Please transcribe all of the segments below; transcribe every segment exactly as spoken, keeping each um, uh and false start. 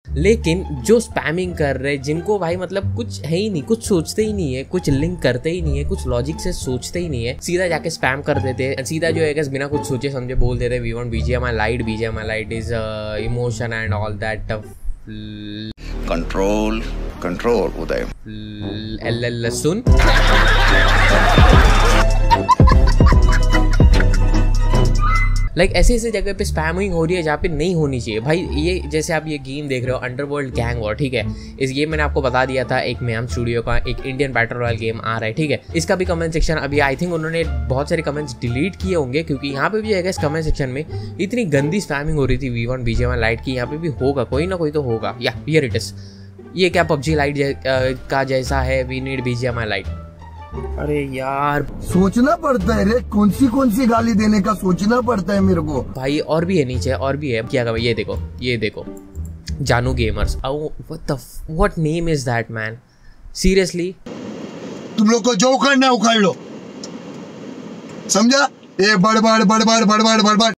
लेकिन जो स्पैमिंग कर रहे, जिनको भाई मतलब कुछ है ही नहीं, कुछ सोचते ही नहीं है, कुछ लिंक करते ही नहीं है, कुछ लॉजिक से सोचते ही नहीं है, सीधा जाके स्पैम कर देते हैं, सीधा जो है बिना कुछ सोचे समझे बोल देते we want BGMI lite, BGMI lite is emotion and all that. Control control Uday L L सुन लाइक like, ऐसे ऐसे जगह पे स्पैमिंग हो रही है जहाँ पे नहीं होनी चाहिए भाई। ये जैसे आप ये गेम देख रहे हो अंडरवर्ल्ड गैंग वॉर, ठीक है। इस गेम मैंने आपको बता दिया था, एक मैम स्टूडियो का एक इंडियन बैटल रॉयल गेम आ रहा है, ठीक है। इसका भी कमेंट सेक्शन अभी आई थिंक उन्होंने बहुत सारे कमेंट्स डिलीट किए होंगे, क्योंकि यहाँ पे भी है इस कमेंट सेक्शन में इतनी गंदी स्पैमिंग हो रही थी वी वांट बीजीएमआई लाइट की। यहाँ पे भी होगा, कोई ना कोई तो होगा। या हियर इट इज, ये क्या पबजी लाइट का जैसा है, वी नीड बीजीएमआई लाइट। अरे यार सोचना पड़ता है रे, कौन सी कौन सी गाली देने का सोचना पड़ता है मेरे को भाई। और भी है नीचे, और भी है क्या, ये देखो ये देखो Jaanu gamers. What the what name is that man, seriously. तुम लोग को जो उखाड़ना है उखाड़ लो, समझा? ए बड़बड़ बड़बड़ बड़बड़ बड़बड़।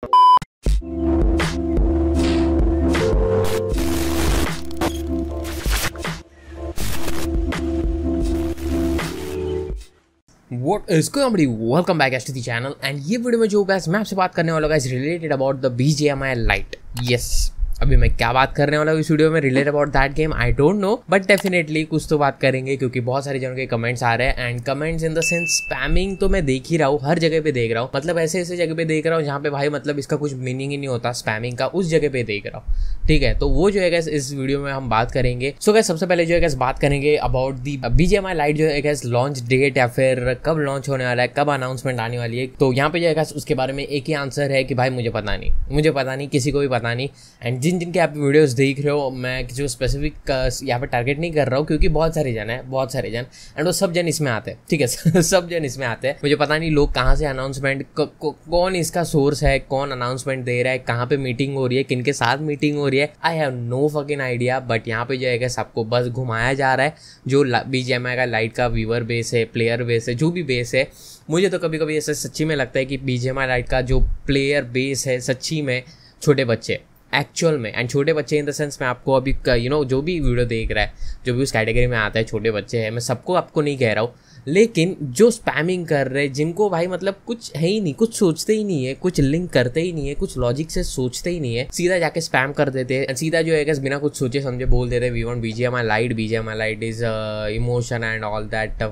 What is going on, buddy? Welcome back guys to the channel, and ये वीडियो में जो guys मैं आपसे बात करने वाला हूँ guys related about the B G M I Lite. Yes. अभी मैं क्या बात करने वाला हूँ इस वीडियो में relate about that game, I don't know, but definitely कुछ तो बात करेंगे, क्योंकि बहुत सारे जनों के कमेंट्स आ रहे हैं। And comments in the sense spamming तो मैं देख ही रहा हूँ, हर जगह पे देख रहा हूँ, मतलब ऐसे ऐसे जगह पे देख रहा हूँ जहाँ पे भाई मतलब इसका कुछ मीनिंग ही नहीं होता स्पैमिंग का, उस जगह पे देख रहा हूँ, ठीक है। तो वो जो है गैस इस वीडियो में हम बात करेंगे। सो गैस सबसे पहले जो है गैस बात करेंगे अबाउट दी बीजीएमआई लाइट जो है गैस लॉन्च डेट, या फिर कब लॉन्च होने वाला है, कब अनाउंसमेंट आने वाली है। तो यहाँ पे जो है गैस उसके बारे में एक ही आंसर है कि भाई मुझे पता नहीं, मुझे पता नहीं, किसी को भी पता नहीं। एंड जिन जिनके आप वीडियोस देख रहे हो, मैं किसी को स्पेसिफिक यहाँ पे टारगेट नहीं कर रहा हूँ, क्योंकि बहुत सारे जन है, बहुत सारे जन, एंड वो सब जन इसमें आते हैं, ठीक है। सब जन इसमें आते हैं। मुझे पता नहीं लोग कहाँ से अनाउंसमेंट, कौन इसका सोर्स है, कौन अनाउंसमेंट दे रहा है, कहाँ पे मीटिंग हो रही है, किनके साथ मीटिंग हो रही है, I have no fucking idea. But यहाँ पे जो है सबको बस घुमाया जा रहा है, जो बीजीएमआई का लाइट का व्यूअर बेस है, प्लेयर बेस है, जो भी बेस है। मुझे तो कभी कभी ऐसा सच्ची में लगता है कि बीजीएमआई लाइट का जो प्लेयर बेस है सच्ची में छोटे बच्चे एक्चुअल में, एंड छोटे बच्चे इन द सेंस मैं आपको अभी यू नो जो भी वीडियो देख रहा है, जो भी उस कैटेगरी में आता है, छोटे बच्चे हैं, मैं सबको आपको नहीं कह रहा हूँ, लेकिन जो स्पैमिंग कर रहे, जिनको भाई मतलब कुछ है ही नहीं, कुछ सोचते ही नहीं है, कुछ लिंक करते ही नहीं है, कुछ लॉजिक से सोचते ही नहीं है, सीधा जाके स्पैम कर देते हैं, सीधा जो है बिना कुछ सोचे समझे बोल देते we want BGMI lite, BGMI lite is emotion and all that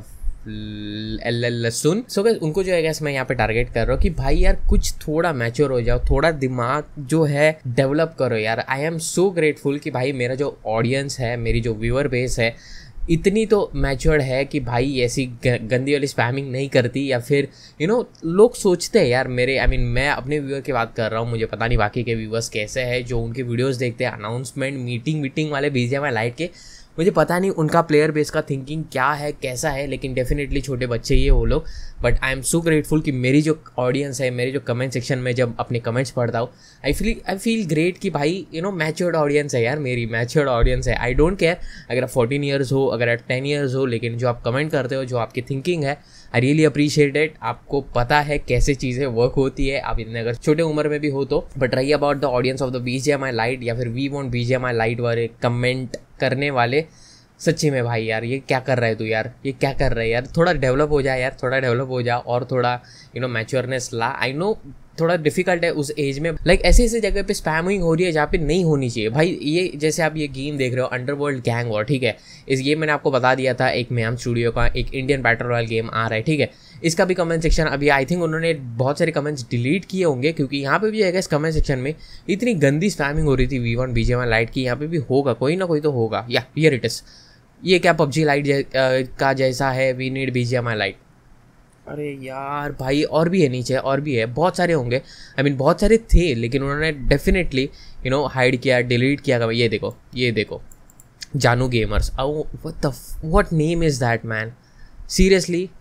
L L सुन। सो गाइस उनको जो है गैस मैं यहाँ पे टारगेट कर रहा हूँ कि भाई यार कुछ थोड़ा मैच्योर हो जाओ, थोड़ा दिमाग जो है डेवलप करो यार। आई एम सो ग्रेटफुल कि भाई मेरा जो ऑडियंस है, मेरी जो व्यूअर बेस है, इतनी तो मैच्योर्ड है कि भाई ऐसी गंदी वाली स्पैमिंग नहीं करती, या फिर यू you नो know, लोग सोचते हैं यार मेरे, आई I मीन mean, मैं अपने व्यूअर की बात कर रहा हूँ, मुझे पता नहीं बाकी के व्यूअर्स कैसे हैं जो उनके वीडियोस देखते हैं अनाउंसमेंट मीटिंग मीटिंग वाले बीजीएमआई लाइट के। मुझे पता नहीं उनका प्लेयर बेस का थिंकिंग क्या है, कैसा है, लेकिन डेफिनेटली छोटे बच्चे ही है वो लोग। But I am so grateful कि मेरी जो ऑडियंस है, मेरे जो कमेंट सेक्शन में जब अपने कमेंट्स पढ़ता हूँ, I feel I feel great कि भाई यू नो मैच्योर्ड ऑडियंस है यार, मेरी मैच्योर्ड ऑडियंस है। आई डोंट केयर अगर आप फोर्टीन ईयर्स हो, अगर आप टेन ईयर्स हो, लेकिन जो आप कमेंट करते हो, जो आपकी थिंकिंग है, आई रियली अप्रिशिएट इट। आपको पता है कैसे चीज़ें वर्क होती है, आप इतने अगर छोटे उम्र में भी हो तो। बट रही about the audience of the BGMI lite, या फिर वी वांट बीजीएमआई लाइट वाले कमेंट करने वाले, सच्ची में भाई यार ये क्या कर रहा है तू यार, ये क्या कर रहा है यार, थोड़ा डेवलप हो जाए यार, थोड़ा डेवलप हो जा, और थोड़ा यू नो मैच्योरनेस ला। आई नो थोड़ा डिफिकल्ट है उस एज में, लाइक ऐसे ऐसे जगह पे स्पैमिंग हो रही है जहाँ पे नहीं होनी चाहिए भाई। ये जैसे आप ये गेम देख रहे हो अंडरवर्ल्ड गैंग वॉर, ठीक है। इस गेम मैंने आपको बता दिया था, एक मैम स्टूडियो का एक इंडियन बैटल रॉयल गेम आ रहा है, ठीक है। इसका भी कमेंट सेक्शन अभी आई थिंक उन्होंने बहुत सारे कमेंट्स डिलीट किए होंगे, क्योंकि यहाँ पे भी है इस कमेंट सेक्शन में इतनी गंदी स्पैमिंग हो रही थी वी वांट बीजीएमआई लाइट की। यहाँ पे भी होगा, कोई ना कोई तो होगा। या हियर इट इज, ये क्या पबजी लाइट का जैसा है, वी नीड बीजीएमआई लाइट। अरे यार भाई और भी है नीचे, और भी है, बहुत सारे होंगे, आई I मीन mean, बहुत सारे थे, लेकिन उन्होंने डेफिनेटली यू नो हाइड किया, डिलीट किया। ये देखो ये देखो Jaanu gamers. What the what name is that man, seriously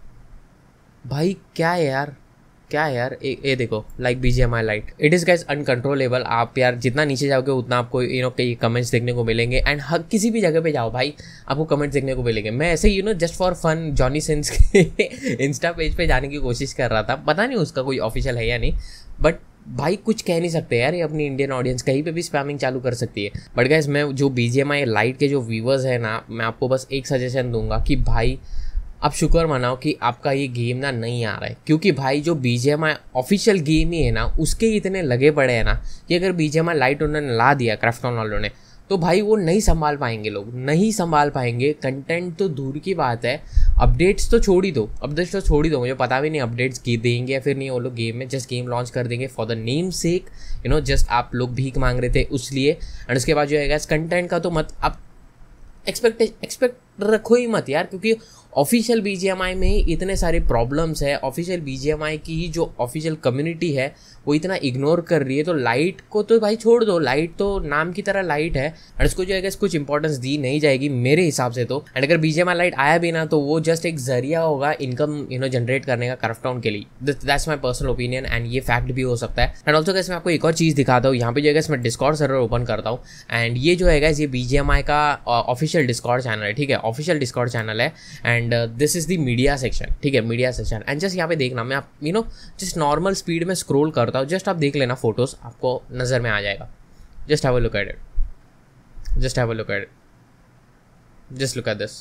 भाई क्या है यार, क्या है यार। ए, ए देखो like BGMI lite, it is guys uncontrollable. आप यार जितना नीचे जाओगे उतना आपको यू नो कई कमेंट्स देखने को मिलेंगे, एंड हर किसी भी जगह पे जाओ भाई आपको कमेंट्स देखने को मिलेंगे। मैं ऐसे you know just for fun Johnny Sins के इंस्टा पेज पे जाने की कोशिश कर रहा था, पता नहीं उसका कोई ऑफिशियल है या नहीं, बट भाई कुछ कह नहीं सकते यार, ये अपनी इंडियन ऑडियंस कहीं पे भी स्पैमिंग चालू कर सकती है। बट गाइस मैं जो B G M I lite के जो व्यूवर्स है ना, मैं आपको बस एक सजेशन दूंगा कि भाई आप शुक्र मनाओ कि आपका ये गेम ना नहीं आ रहा है, क्योंकि भाई जो B G M I official game ही है ना, उसके इतने लगे पड़े हैं ना कि अगर B G M I lite उन्होंने ला दिया क्राफ्टन वालों ने, तो भाई वो नहीं संभाल पाएंगे, लोग नहीं संभाल पाएंगे। कंटेंट तो दूर की बात है, अपडेट्स तो छोड़ ही दो, अपडेट्स तो छोड़ ही दो, मुझे पता भी नहीं अपडेट्स की देंगे या फिर नहीं वो लोग गेम में, जस्ट गेम लॉन्च कर देंगे for the name sake, you know, just आप लोग भीख मांग रहे थे उसलिए। एंड उसके बाद जो है कंटेंट का तो मत आप एक्सपेक्ट एक्सपेक्ट रखो ही मत यार, क्योंकि official B G M I में इतने सारे प्रॉब्लम्स है, official B G M I की ही जो ऑफिशियल कम्युनिटी है वो इतना इग्नोर कर रही है, तो लाइट को तो भाई छोड़ दो, लाइट तो नाम की तरह लाइट है और इसको जो है कुछ इंपॉर्टेंस दी नहीं जाएगी मेरे हिसाब से तो। एंड अगर B G M I lite आया भी ना तो वो जस्ट एक जरिया होगा इनकम यू नो जनरेट करने का क्राफ्टटाउन के लिए, that's my personal opinion and ये फैक्ट भी हो सकता है। एंड ऑल्सो गाइस मैं आपको एक और चीज़ दिखाता हूँ, यहाँ पे जो है मैं डिस्कॉर्ड सर्वर ओपन करता हूँ एंड ये जो है गाइस ये बी जी एम आई का ऑफिशियल डिस्कॉर्ड चैनल है, ठीक है, ऑफिशियल डिस्कॉर्ड चैनल है and this is the media section, ठीक है, मीडिया सेक्शन। एंड जस्ट यहाँ पे देखना, मैं आप you know just normal speed में स्क्रॉल करता हूँ, जस्ट आप देख लेना, फोटोज आपको नजर में आ जाएगा, just have a look at it, just have a look at it, just look at this,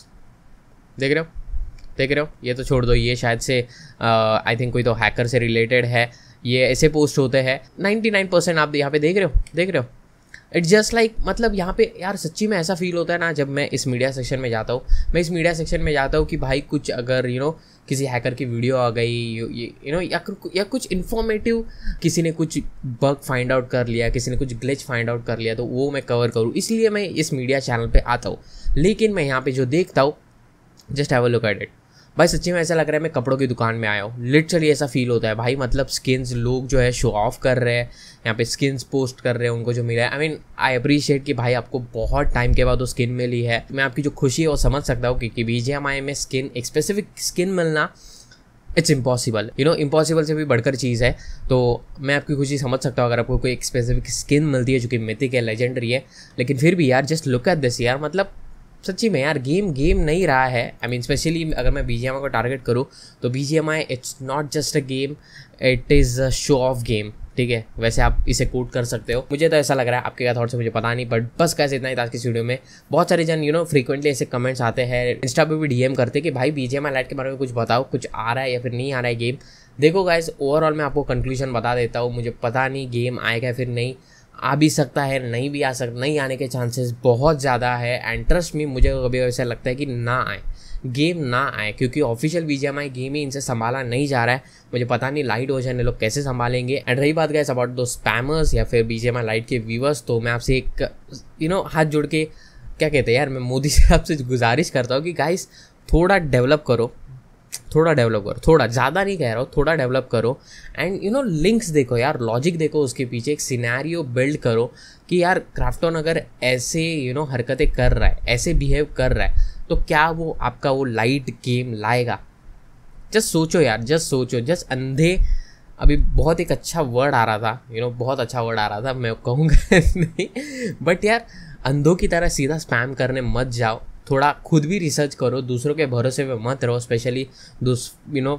देख रहे हो, देख रहे हो, ये तो छोड़ दो, ये शायद से आई uh, थिंक कोई तो हैकर से रिलेटेड है, ये ऐसे पोस्ट होते हैं नाइन्टी नाइन परसेंट, आप यहाँ पे देख रहे हो, देख रहे हो, इट्स जस्ट लाइक मतलब यहाँ पे यार सच्ची में ऐसा फील होता है ना जब मैं इस मीडिया सेक्शन में जाता हूँ, मैं इस मीडिया सेक्शन में जाता हूँ कि भाई कुछ अगर यू नो किसी हैकर की वीडियो आ गई यू नो या, या कुछ इन्फॉर्मेटिव, किसी ने कुछ बग फाइंड आउट कर लिया, किसी ने कुछ ग्लिच फाइंड आउट कर लिया, तो वो मैं कवर करूँ, इसलिए मैं इस मीडिया चैनल पे आता हूँ। लेकिन मैं यहाँ पे जो देखता हूँ, just have a look at it, भाई सच्ची में ऐसा लग रहा है मैं कपड़ों की दुकान में आया हूँ, लिटरली ऐसा फील होता है भाई। मतलब स्किन्स लोग जो है शो ऑफ कर रहे हैं, यहाँ पे स्किन्स पोस्ट कर रहे हैं, उनको जो मिला है, आई मीन आई अप्रिशिएट कि भाई आपको बहुत टाइम के बाद वो स्किन मिली है, मैं आपकी जो खुशी है वो समझ सकता हूँ, क्योंकि बी जी एम आई में स्किन एक स्पेसिफिक स्किन मिलना it's impossible, you know, impossible से भी बढ़कर चीज़ है। तो मैं आपकी खुशी समझ सकता हूँ अगर आपको कोई एक स्पेसिफिक स्किन मिलती है जो कि मिथिक है, लेजेंडरी है, लेकिन फिर भी यार जस्ट लुक एट दिस यार, मतलब सच्ची में यार गेम गेम नहीं रहा है। आई मीन स्पेशली अगर मैं बी जी एम आई को टारगेट करूँ तो B G M I it's not just a game, it is a show off game, ठीक है, वैसे आप इसे कोट कर सकते हो, मुझे तो ऐसा लग रहा है, आपके क्या थॉट्स है मुझे पता नहीं, बट बस कैसे इतना ही था आज की वीडियो में। बहुत सारे जन यू नो फ्रीक्वेंटली ऐसे कमेंट्स आते हैं, इंस्टा पे भी डी एम करते कि भाई B G M I lite के बारे में कुछ बताओ, कुछ आ रहा है या फिर नहीं आ रहा है गेम। देखो गाइस ओवरऑल मैं आपको कंक्लूजन बता देता हूँ, मुझे पता नहीं गेम आएगा फिर नहीं, आ भी सकता है, नहीं भी आ सकता, नहीं आने के चांसेस बहुत ज़्यादा है। एंड ट्रस्ट मी, मुझे कभी ऐसा लगता है कि ना आए, गेम ना आए, क्योंकि official B G M I game ही इनसे संभाला नहीं जा रहा है। मुझे पता नहीं लाइट वर्जन लोग कैसे संभालेंगे। एंड रही बात गाइस अबाउट दो स्पैमर्स या फिर B G M I lite के व्यूवर्स, तो मैं आपसे एक यू नो हाथ जोड़ के क्या कहते हैं यार, मैं मोदी से आपसे गुजारिश करता हूँ कि गाइस थोड़ा डेवलप करो, थोड़ा डेवलप करो, थोड़ा ज़्यादा नहीं कह रहा हूँ, थोड़ा डेवलप करो। एंड यू नो लिंक्स देखो यार, लॉजिक देखो, उसके पीछे एक सिनेरियो बिल्ड करो कि यार क्राफ्टन अगर ऐसे यू नो हरकतें कर रहा है, ऐसे बिहेव कर रहा है, तो क्या वो आपका वो लाइट गेम लाएगा? जस्ट सोचो यार, जस्ट सोचो, जस्ट अंधे, अभी बहुत एक अच्छा वर्ड आ रहा था, यू नो बहुत अच्छा वर्ड आ रहा था, मैं कहूँगा नहीं, बट यार अंधों की तरह सीधा स्पैम करने मत जाओ, थोड़ा खुद भी रिसर्च करो, दूसरों के भरोसे पे मत रहो, स्पेशली दूस यू नो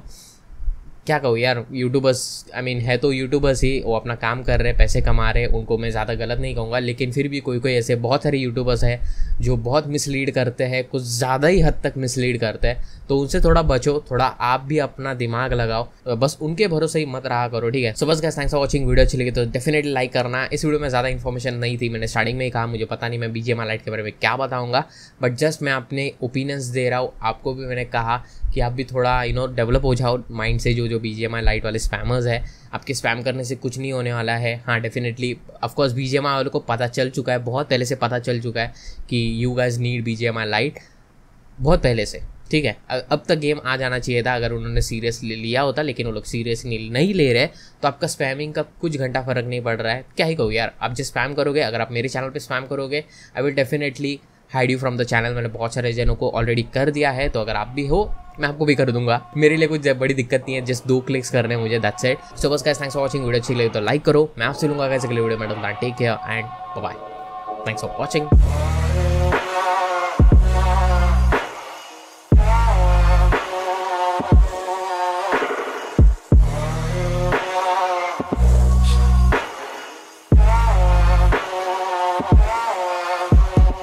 क्या कहूँ यार, यूट्यूबर्स आई मीन है तो यूट्यूबर्स ही, वो अपना काम कर रहे हैं, पैसे कमा रहे हैं, उनको मैं ज़्यादा गलत नहीं कहूँगा, लेकिन फिर भी कोई कोई ऐसे बहुत सारे यूट्यूबर्स हैं जो बहुत मिसलीड करते हैं, कुछ ज़्यादा ही हद तक मिसलीड करते हैं, तो उनसे थोड़ा बचो, थोड़ा आप भी अपना दिमाग लगाओ, बस उनके भरोसे ही मत रहा करो, ठीक है। सो बस guys thanks for watching, video अच्छी लगी तो डेफिनेटली लाइक करना। इस वीडियो में ज़्यादा इन्फॉर्मेशन नहीं थी, मैंने स्टार्टिंग में ही कहा, मुझे पता नहीं मैं B G M I lite के बारे में क्या बताऊँगा, बट जस्ट मैं अपने ओपिनियंस दे रहा हूँ। आपको भी मैंने कहा कि आप भी थोड़ा यू नो डेवलप हो जाओ माइंड से, जो जो B G M I lite वाले स्पैमर्स है, आपके स्पैम करने से कुछ नहीं होने वाला है। हाँ definitely of course B G M I वालों को पता चल चुका है, बहुत पहले से पता चल चुका है कि you guys need B G M I lite, बहुत पहले से, ठीक है। अब तक गेम आ जाना चाहिए था अगर उन्होंने सीरियसली लिया होता, लेकिन वो लोग सीरियसली नहीं ले रहे, तो आपका स्पैमिंग का कुछ घंटा फर्क नहीं पड़ रहा है। क्या ही कहूँ यार, आप जो स्पैम करोगे, अगर आप मेरे चैनल पे स्पैम करोगे, I will definitely hide you from the channel. मैंने बहुत सारे जनों को ऑलरेडी कर दिया है, तो अगर आप भी हो मैं आपको भी कर दूंगा, मेरे लिए कुछ बड़ी दिक्कत नहीं है, जस्ट दो क्लिक्स करने हैं मुझे, दैट्स इट। सो बस guys thanks for watching, video अच्छी लगी तो लाइक करो, मैं आपसे लूंगा गाइस अगले वीडियो में, take care and bye bye, thanks for watching.